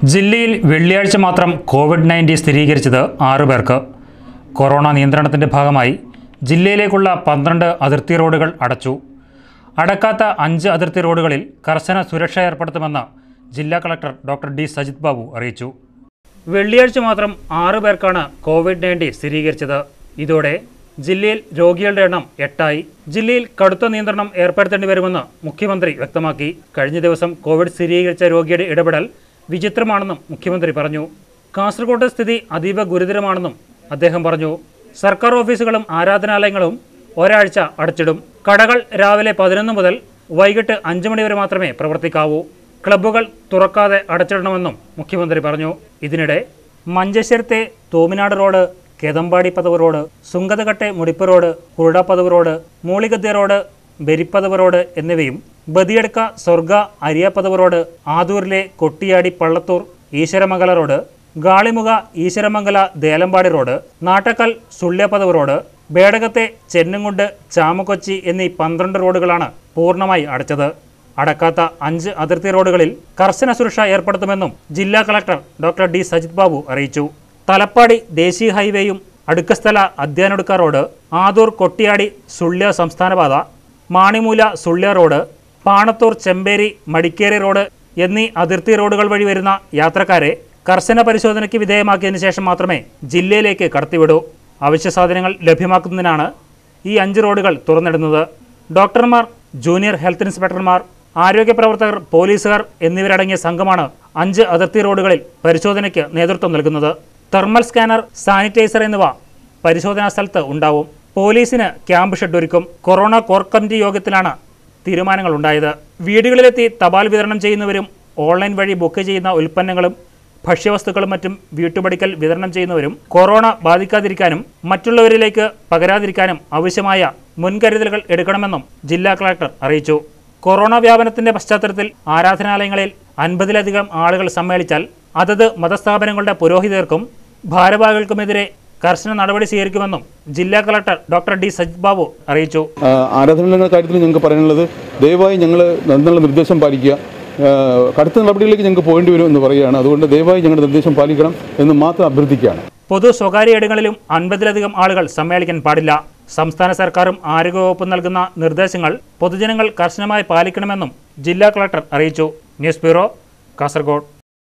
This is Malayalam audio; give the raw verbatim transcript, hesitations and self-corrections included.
ജില്ലയിൽ വെള്ളിയാഴ്ച മാത്രം കോവിഡ് നയൻറ്റീൻ സ്ഥിരീകരിച്ചത് ആറ് പേർക്ക്. കൊറോണ നിയന്ത്രണത്തിൻ്റെ ഭാഗമായി ജില്ലയിലേക്കുള്ള പന്ത്രണ്ട് അതിർത്തി റോഡുകൾ അടച്ചു. അടക്കാത്ത അഞ്ച് അതിർത്തി റോഡുകളിൽ കർശന സുരക്ഷ ഏർപ്പെടുത്തുമെന്ന് ജില്ലാ collector doctor D Sajith Babu അറിയിച്ചു. വെള്ളിയാഴ്ച മാത്രം ആറ് പേർക്കാണ് കോവിഡ് നയൻറ്റീൻ സ്ഥിരീകരിച്ചത്. ഇതോടെ ജില്ലയിൽ രോഗികളുടെ എണ്ണം എട്ടായി. ജില്ലയിൽ കടുത്ത നിയന്ത്രണം ഏർപ്പെടുത്തേണ്ടി വരുമെന്ന് മുഖ്യമന്ത്രി വ്യക്തമാക്കി. കഴിഞ്ഞ ദിവസം കോവിഡ് സ്ഥിരീകരിച്ച രോഗിയുടെ ഇടപെടൽ വിചിത്രമാണെന്നും മുഖ്യമന്ത്രി പറഞ്ഞു. കാസർഗോഡ് സ്ഥിതി അതീവ ഗുരുതരമാണെന്നും അദ്ദേഹം പറഞ്ഞു. സർക്കാർ ഓഫീസുകളും ആരാധനാലയങ്ങളും ഒരാഴ്ച അടച്ചിടും. കടകൾ രാവിലെ പതിനൊന്ന് മുതൽ വൈകിട്ട് അഞ്ച് മണി വരെ മാത്രമേ പ്രവർത്തിക്കാവൂ. ക്ലബ്ബുകൾ തുറക്കാതെ അടച്ചിടണമെന്നും മുഖ്യമന്ത്രി പറഞ്ഞു. ഇതിനിടെ മഞ്ചേശ്വരത്തെ Thominad road, Kethampadi Padav road, Sunkathakatte Mudippu road, Kurudapadav road, Mooligadde road, Berippadav road എന്നിവയും ബദിയടുക്ക സ്വർഗ അരിയാപ്പദവ് റോഡ്, ആദൂരിലെ Kottiyadi Pallathur Eshwaramangala road, Galimukha Eshwaramangala Delampady road, Nattakkal Sulliapadav road, ബേടകത്തെ ചെന്നുംകുണ്ട് ചാമക്കൊച്ചി എന്നീ പന്ത്രണ്ട് റോഡുകളാണ് പൂർണ്ണമായി അടച്ചത്. അടക്കാത്ത അഞ്ച് അതിർത്തി റോഡുകളിൽ കർശന സുരക്ഷ ഏർപ്പെടുത്തുമെന്നും ജില്ലാ collector doctor D Sajith Babu അറിയിച്ചു. തലപ്പാടി ദേശീയ ഹൈവേയും അടുക്കസ്ഥല അദ്യാനടുക്ക റോഡ്, ആദൂർ കൊട്ടിയാടി സുള്ള്യ സംസ്ഥാനപാത, മാണിമൂല സുള്ള്യ റോഡ്, പാണത്തൂർ ചെമ്പേരി മടിക്കേരി റോഡ് എന്നീ അതിർത്തി റോഡുകൾ വഴി വരുന്ന യാത്രക്കാരെ കർശന പരിശോധനയ്ക്ക് വിധേയമാക്കിയതിനു ശേഷം മാത്രമേ ജില്ലയിലേക്ക് കടത്തിവിടൂ. അവശ്യ സാധനങ്ങൾ ലഭ്യമാക്കുന്നതിനാണ് ഈ അഞ്ച് റോഡുകൾ തുറന്നിടുന്നത്. ഡോക്ടർമാർ, ജൂനിയർ ഹെൽത്ത് ഇൻസ്പെക്ടർമാർ, ആരോഗ്യ പ്രവർത്തകർ, പോലീസുകാർ എന്നിവരടങ്ങിയ സംഘമാണ് അഞ്ച് അതിർത്തി റോഡുകളിൽ പരിശോധനയ്ക്ക് നേതൃത്വം നൽകുന്നത്. തെർമൽ സ്കാനർ, സാനിറ്റൈസർ എന്നിവ പരിശോധനാ സ്ഥലത്ത് ഉണ്ടാവും. പോലീസിന് ക്യാമ്പ് ഷെഡ് ഒരുക്കും. കൊറോണ കോർ കമ്മിറ്റി യോഗത്തിലാണ് തീരുമാനങ്ങൾ ഉണ്ടായത്. വീടുകളിലെത്തി തപാൽ വിതരണം ചെയ്യുന്നവരും ഓൺലൈൻ വഴി ബുക്ക് ചെയ്യുന്ന ഉൽപ്പന്നങ്ങളും ഭക്ഷ്യവസ്തുക്കളും മറ്റും വീട്ടുപടിക്കൽ വിതരണം ചെയ്യുന്നവരും കൊറോണ ബാധിക്കാതിരിക്കാനും മറ്റുള്ളവരിലേക്ക് പകരാതിരിക്കാനും ആവശ്യമായ മുൻകരുതലുകൾ എടുക്കണമെന്നും ജില്ലാ കളക്ടർ അറിയിച്ചു. കൊറോണ വ്യാപനത്തിന്റെ പശ്ചാത്തലത്തിൽ ആരാധനാലയങ്ങളിൽ അൻപതിലധികം ആളുകൾ സമ്മേളിച്ചാൽ അതത് മതസ്ഥാപനങ്ങളുടെ പുരോഹിതർക്കും ഭാരവാഹികൾക്കുമെതിരെ കർശന നടപടി സ്വീകരിക്കുമെന്നും ജില്ലാ collector doctor D Sajith Babu അറിയിച്ചു. ആരാധനാലയങ്ങളുടെ കാര്യത്തിൽ ഞങ്ങൾക്ക് പറയാനുള്ളത്, ദയവായി ഞങ്ങൾ എന്നുള്ള നിർദ്ദേശം പാലിക്കുക. കടുത്ത നടപടികളിലേക്ക് ഞങ്ങൾക്ക് പോകേണ്ടി വരും എന്ന് പറയുകയാണ്. അതുകൊണ്ട് ദയവായി ഞങ്ങളുടെ നിർദ്ദേശം പാലിക്കണം എന്ന് മാത്രം അഭ്യർത്ഥിക്കുകയാണ്. പൊതു സ്വകാര്യ ഇടങ്ങളിലും അൻപതിലധികം ആളുകൾ സമ്മേളിക്കാൻ പാടില്ല. സംസ്ഥാന സർക്കാരും ആരോഗ്യവകുപ്പും നൽകുന്ന നിർദ്ദേശങ്ങൾ പൊതുജനങ്ങൾ കർശനമായി പാലിക്കണമെന്നും ജില്ലാ കളക്ടർ അറിയിച്ചു. News bureau, Kasaragod.